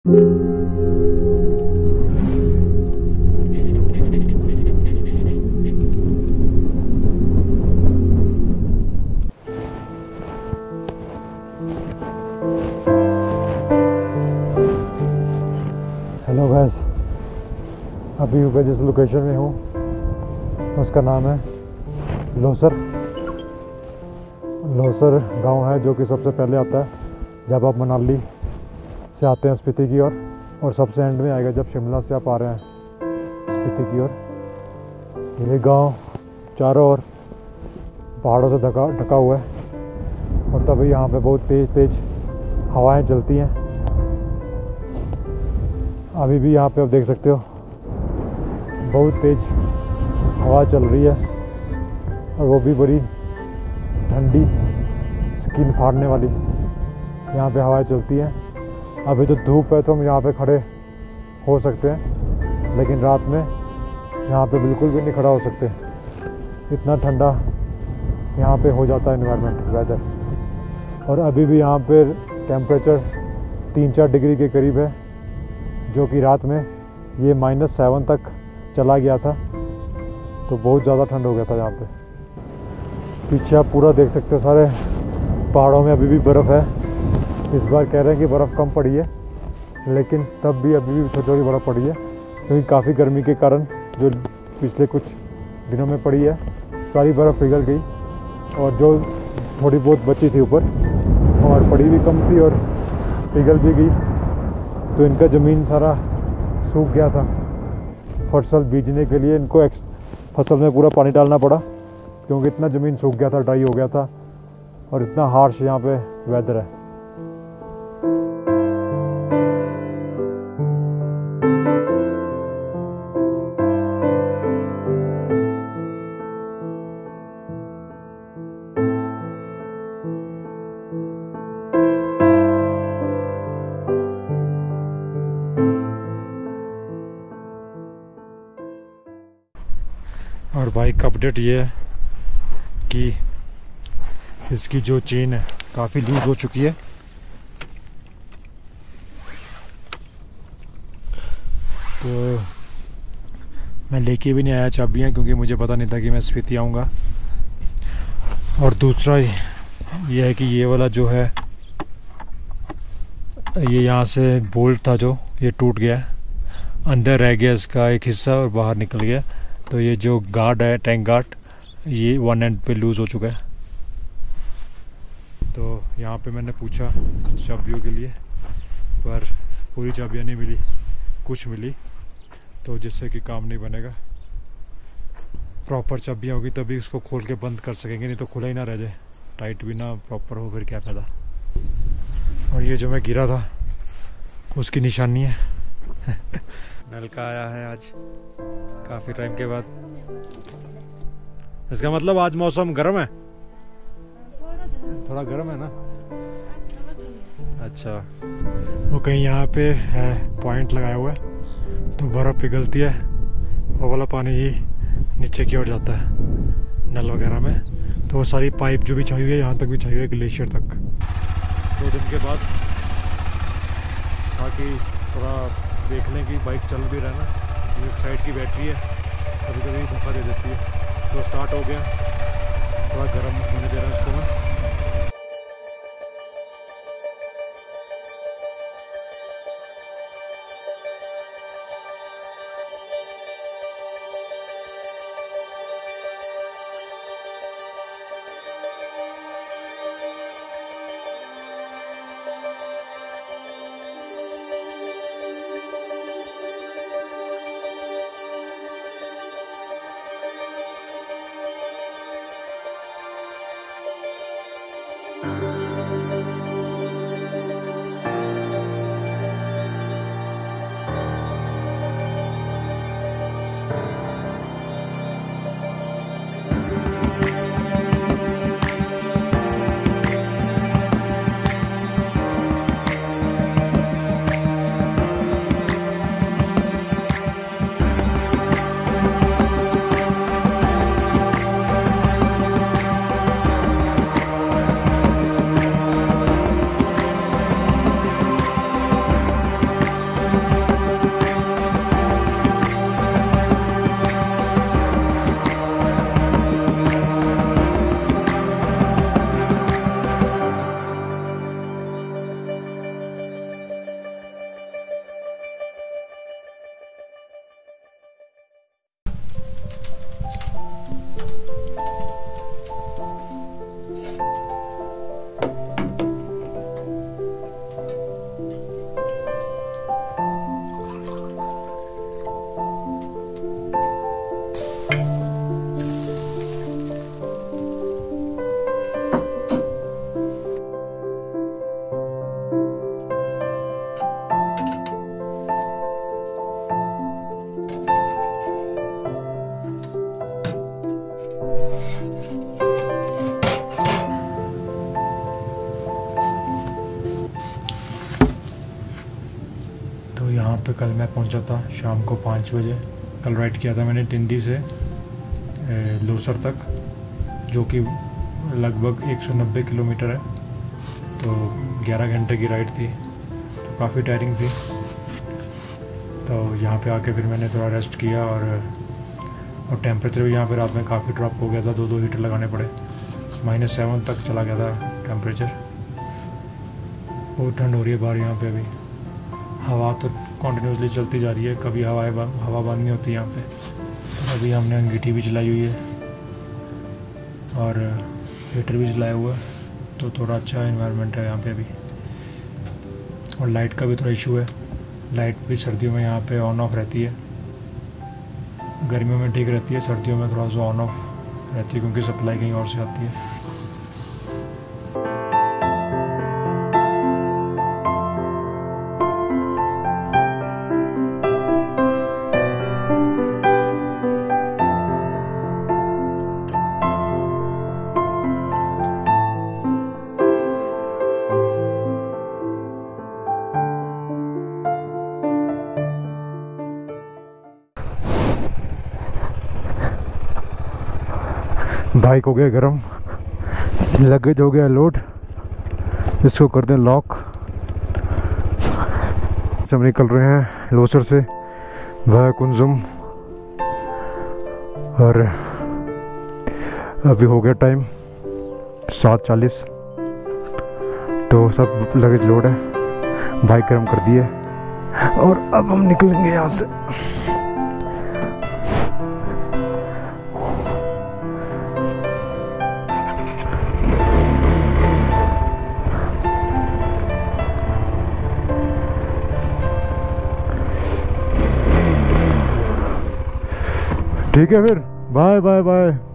Hello guys, अभी मैं जिस लोकेशन में हूँ उसका नाम है लोसर। लोसर गांव है जो कि सबसे पहले आता है जब आप मनाली से आते हैं स्पीति की ओर, और सबसे एंड में आएगा जब शिमला से आप आ रहे हैं स्पीति की ओर। ये गांव चारों ओर पहाड़ों से ढका हुआ है, और तभी यहाँ पे बहुत तेज़ हवाएं चलती हैं। अभी भी यहाँ पे आप देख सकते हो बहुत तेज़ हवा चल रही है, और वो भी बड़ी ठंडी स्किन फाड़ने वाली यहाँ पे हवाएं चलती हैं। अभी तो धूप है तो हम यहाँ पे खड़े हो सकते हैं, लेकिन रात में यहाँ पे बिल्कुल भी नहीं खड़ा हो सकते, इतना ठंडा यहाँ पे हो जाता है एनवायरनमेंट वेदर। और अभी भी यहाँ पे टेम्परेचर 3-4 डिग्री के करीब है, जो कि रात में ये -7 तक चला गया था, तो बहुत ज़्यादा ठंड हो गया था यहाँ पे। पीछे आप पूरा देख सकते हो, सारे पहाड़ों में अभी भी बर्फ़ है। इस बार कह रहे हैं कि बर्फ़ कम पड़ी है, लेकिन तब भी अभी भी थोड़ी थोड़ी बर्फ़ पड़ी है, क्योंकि काफ़ी गर्मी के कारण जो पिछले कुछ दिनों में पड़ी है सारी बर्फ़ पिघल गई, और जो थोड़ी बहुत बची थी ऊपर और पड़ी भी कम थी और पिघल भी गई, तो इनका ज़मीन सारा सूख गया था। फसल बीजने के लिए इनको फसल में पूरा पानी डालना पड़ा, क्योंकि इतना ज़मीन सूख गया था, ड्राई हो गया था, और इतना हार्श यहाँ पे वेदर है। और बाइक का अपडेट ये है कि इसकी जो चेन है काफ़ी लूज़ हो चुकी है, तो मैं लेके भी नहीं आया चाबियाँ, क्योंकि मुझे पता नहीं था कि मैं स्पीति आऊँगा। और दूसरा ये है कि ये वाला जो है, ये यहाँ से बोल्ट था जो ये टूट गया, अंदर रह गया इसका एक हिस्सा और बाहर निकल गया। तो ये जो गार्ड है, टैंक गार्ड, ये वन एंड पे लूज़ हो चुका है। तो यहाँ पे मैंने पूछा चाबियों के लिए, पर पूरी चाबियाँ नहीं मिली, कुछ मिली, तो जिससे कि काम नहीं बनेगा। प्रॉपर चाबियाँ होगी तभी उसको खोल के बंद कर सकेंगे, नहीं तो खुला ही ना रह जाए, टाइट भी ना प्रॉपर हो, फिर क्या फ़ायदा। और ये जो मैं गिरा था उसकी निशानी है। नलका आया है आज काफ़ी टाइम के बाद। इसका मतलब आज मौसम गर्म है, थोड़ा गर्म है ना। अच्छा, वो कहीं यहाँ पे है पॉइंट लगाया हुआ है, तो बर्फ़ पिघलती है, वो वाला पानी ही नीचे की ओर जाता है नल वगैरह में। तो वो सारी पाइप जो बिछाई हुई है यहाँ तक बिछाई हुई है, ग्लेशियर तक। 2 दिन के बाद ताकि थोड़ा देख लें कि बाइक चल भी रहा है ना, एक साइड की बैटरी है कभी कभी धोखा दे देती है। तो स्टार्ट हो गया, थोड़ा गर्म होने दे रहा है इसको मैं। तो यहाँ पे कल मैं पहुँचा था शाम को 5 बजे। कल राइड किया था मैंने तिंदी से लोसर तक, जो कि लगभग 190 किलोमीटर है। तो 11 घंटे की राइड थी, तो काफ़ी टायरिंग थी। तो यहाँ पे आके फिर मैंने थोड़ा रेस्ट किया और टेम्परेचर भी यहाँ पे रात में काफ़ी ड्रॉप हो गया था, 2 हीटर लगाने पड़े। -7 तक चला गया था टेम्परेचर। बहुत ठंड हो रही है बाहर यहाँ पे अभी। हवा तो कॉन्टीन्यूसली चलती जा रही है, कभी हवा बंद नहीं होती यहाँ पे। तो अभी हमने अंगीठी भी चलाई हुई है और हीटर भी चलाया हुआ है, तो थोड़ा अच्छा इन्वायरमेंट है यहाँ पे अभी। और लाइट का भी थोड़ा इशू है, लाइट भी सर्दियों में यहाँ पे ऑन ऑफ रहती है। गर्मियों में ठीक रहती है, सर्दियों में थोड़ा सा ऑन ऑफ रहती है क्योंकि सप्लाई कहीं और से आती है। बाइक हो गया गरम, लगेज हो गया लोड, इसको कर दें लॉक। हम निकल रहे हैं लोसर से वाया कुंजुम, और अभी हो गया टाइम 7:40। तो सब लगेज लोड है, बाइक गर्म कर दी है और अब हम निकलेंगे यहाँ से। ठीक है फिर, बाय बाय बाय।